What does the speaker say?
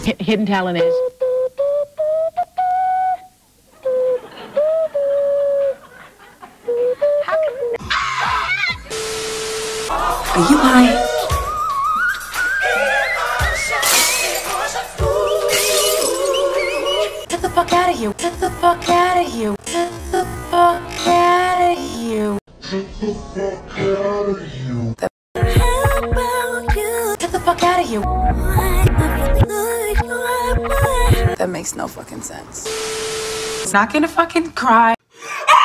hidden talent is. Are you high? Get the fuck out of here. Get the fuck out of here. Get the fuck out of here. Get the fuck out of here. Get the fuck out of here. That makes no fucking sense. It's not gonna fucking cry.